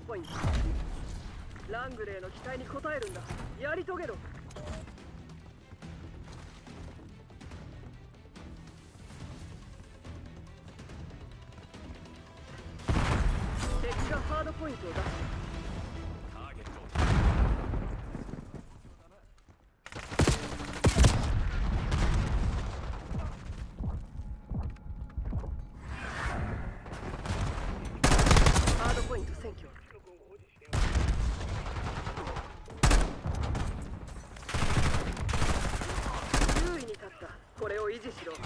ポイント。ラングレーの期待に応えるんだ。やり遂げろ。敵がハードポイントを出す。 ターゲットハードポイント占拠。優位に立った。これを維持しろ。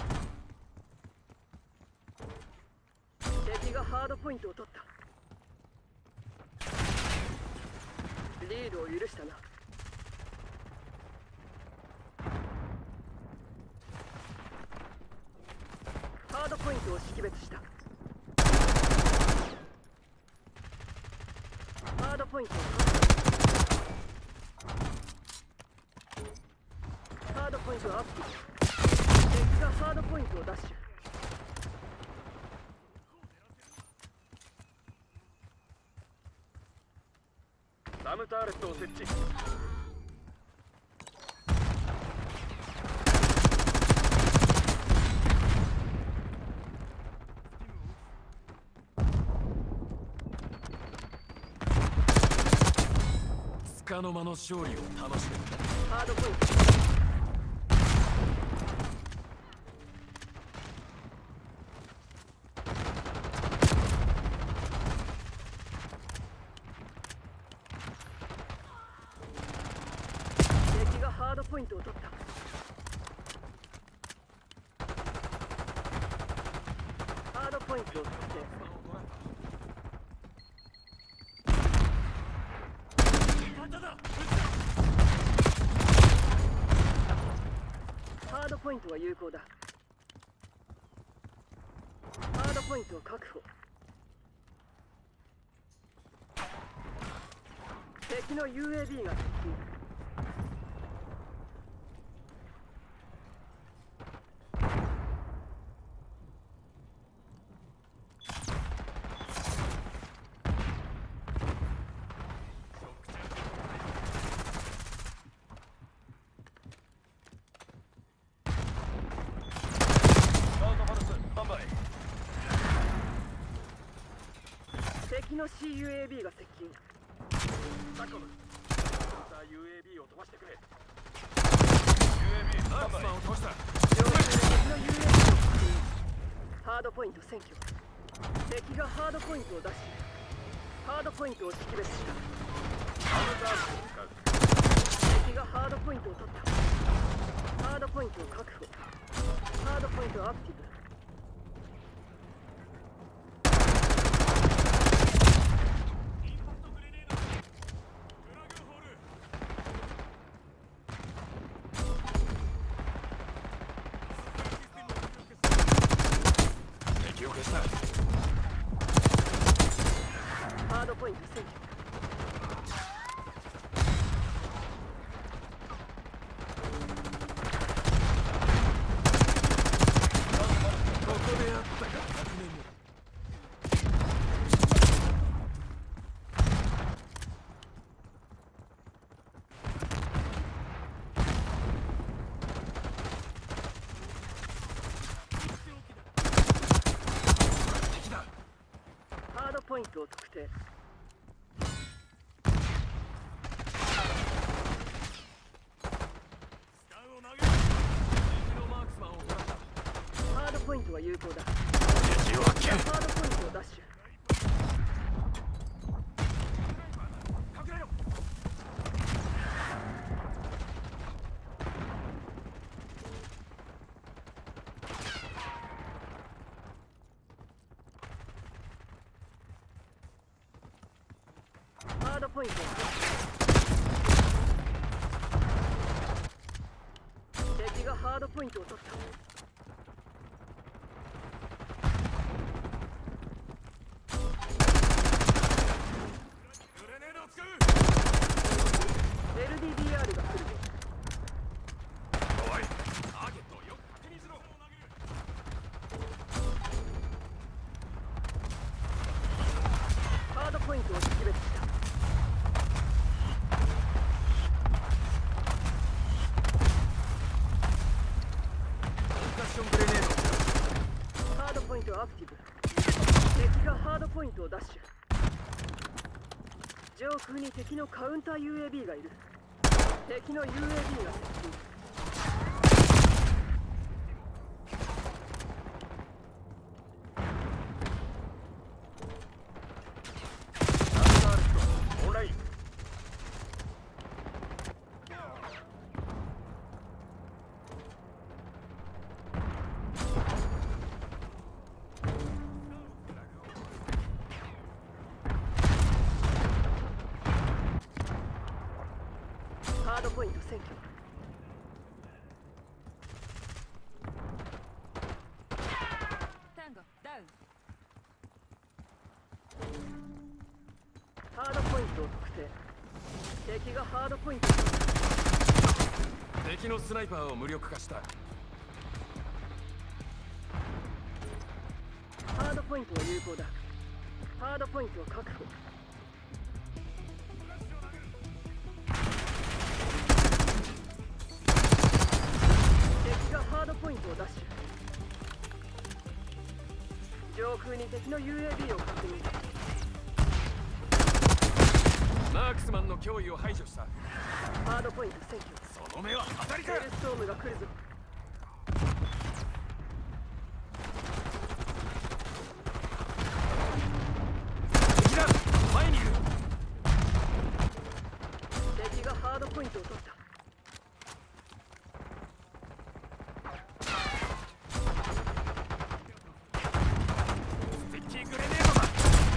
敵がハードポイントを取った。リードを許したな。ハードポイントを識別した。ハードポイントをハードポイントをアップ。敵がハードポイントをダッシュ。 サムターレットを設置。束の間の勝利を楽しめ。 ハードポイント。敵がハードポイントを取った。ハードポイントを取ってハードポイントは有効だ。ハードポイントを確保。敵の UAB が接近。敵の CUAB が接近。 サコム、さあ UAB を飛ばしてくれ。UAB マークスマンを倒した。 敵の UAB を確認。ハードポイント占拠。敵がハードポイントを出し、ハードポイントを識別した。 サムターレットを使う。 敵がハードポイントを取った。ハードポイントを確保。ハードポイントアクティブ。 敵を消した。 ハードポイント占拠。 ここでやったか。100年目。 ハードポイントを特定。ハードポイントは有効だ。ハードポイントをダッシュ。ハードポイントを敵がハードポイントを取った。LDDR が来るぞ。 おい、ターゲットをよく確認しろ。 ハードポイントを識別した。 ントアクティブ。敵がハードポイントをダッシュ。上空に敵のカウンター UAB がいる。敵の UAB が接近。 オンライン。 ハードポイント占拠。 タンゴダウン。 ハードポイントを特定。敵がハードポイント。 敵のスナイパーを無力化した。 ハードポイントは有効だ。ハードポイントを確保。敵がハードポイントをダッシュ。上空に敵の UAB を確認。 マークスマンの脅威を排除した。 ハードポイント占拠。 その目は当たりか。 ヘルストームが来るぞ。 敵だ、前にいる。 敵がハードポイントを取った。 スティッキーグレネードだ。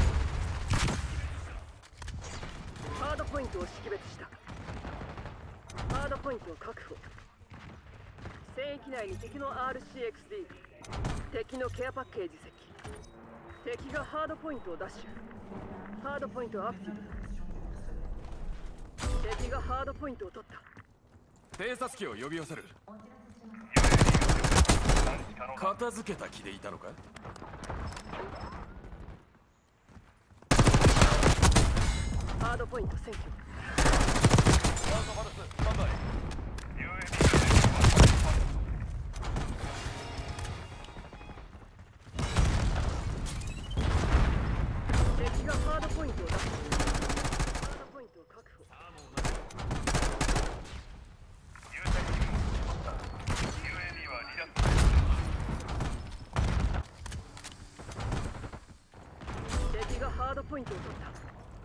ハードポイントを識別した。ハードポイントを確保。戦域内に敵の RCXD、 敵のケアパッケージ接近。敵がハードポイントをダッシュ。ハードポイントアクティブ。敵がハードポイントを取った。 偵察機を呼び寄せる。片付けた気でいたのか。 ハードポイント占拠。敵がハードポイントを出す。ハードポイントを確保。敵がハードポイントを取った。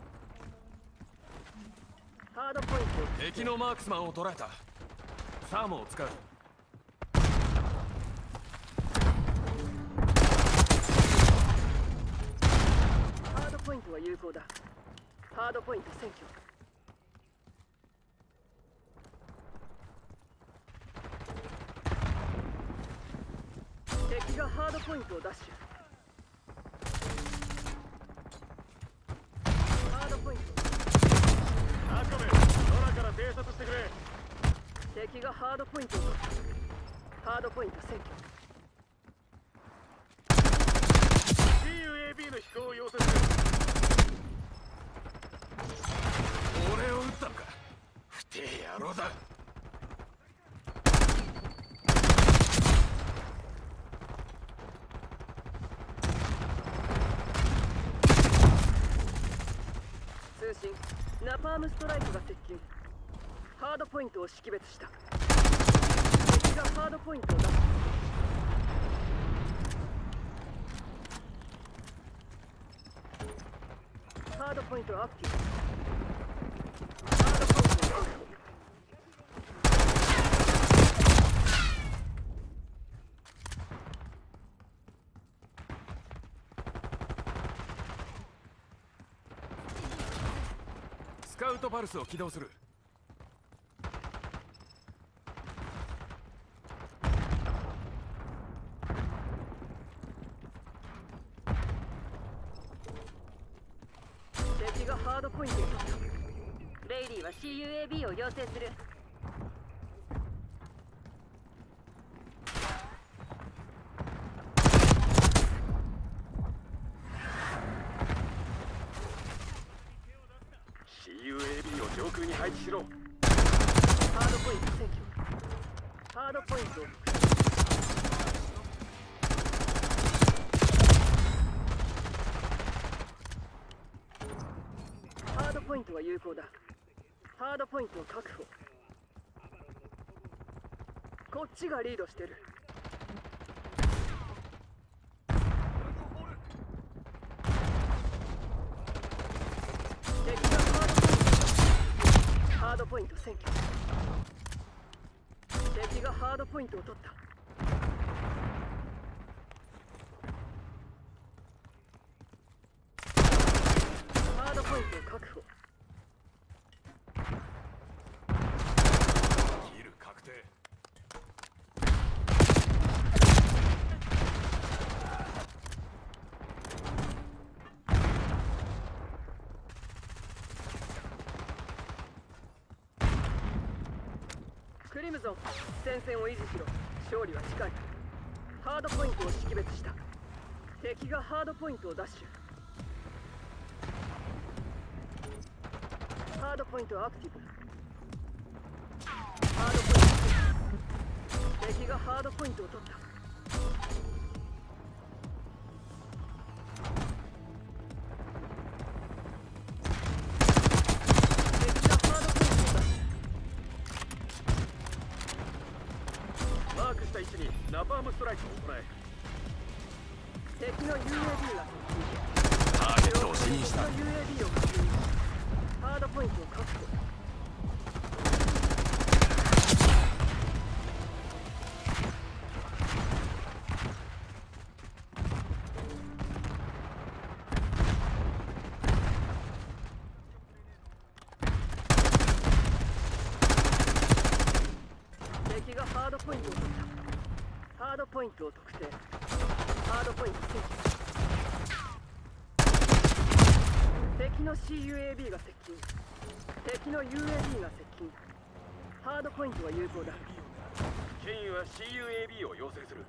ハードポイント。 敵のマークスマンを捉えた。サーモンを使う。 ハードポイントは有効だ。ハードポイント占拠。敵がハードポイントをダッシュ。ハードポイント。 アクメル、空から偵察してくれ。 敵がハードポイントを取った。ハードポイント占拠。 CUAB の飛行を要請する。俺を撃ったのか。不定野郎だ。 通信、ナパームストライクが接近。ハードポイントを識別した。敵がハードポイントを出す。ハードポイントアクティブ。ハードポイントを確保。 スカウトパルスを起動する。 敵がハードポイントを取った。 ベイリーは CUAB を要請する。 CUAB を上空に配置しろ。 ハードポイント占拠。ハードポイントをイントは有効だ。ハードポイントを確保。こっちがリードしてる。敵がハードポイント占拠。敵がハードポイントを取った。ハードポイントを確保。 キル確定。 クリムゾン、戦線を維持しろ。勝利は近い。ハードポイントを識別した。敵がハードポイントをダッシュ。ハードポイントアクティブ。ハードポイント。敵がハードポイントを取った。敵がハードポイントをダッシュ。マークした位置にナパームストライクを行え。敵の UAV がターゲットを視認した。 敵の UAV を確認。ハードポイントを確保。敵がハードポイントを取った。ハードポイントを特定。ハードポイント占拠。敵の CUAB が接近。敵の UAB が接近。ハードポイントは有効だ。 ケインは CUAB を要請する。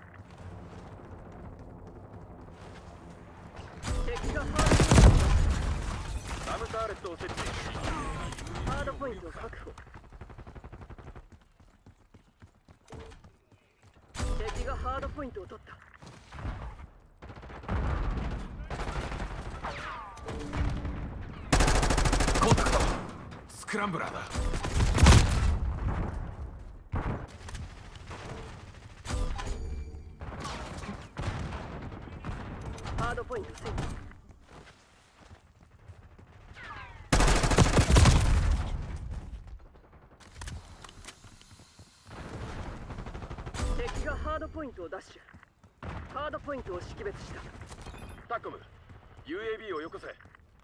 敵がハードポイントを確サムターレットを設置。 保。ハードポイントを確保。敵がハードポイントを取った。 コンタクト。スクランブラーだ。 ハードポイント占拠。敵がハードポイントをダッシュ。ハードポイントを識別した。 タコム、UAB をよこせ。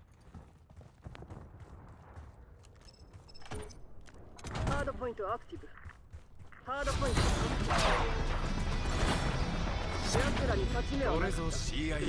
ハードポイントアクティブ。ハードポイント。奴らに立ち目をなくした。 これぞ CIA。